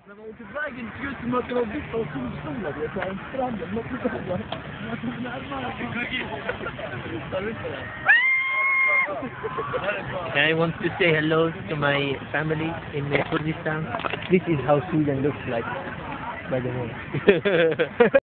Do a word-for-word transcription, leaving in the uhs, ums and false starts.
När man åker vägen ser ut som att det var vissa och solstolar, det är så här en strand, men något sådär. Man kommer närmare. I want to say hello to my family in Kurdistan. This is how Sweden looks like, by the way.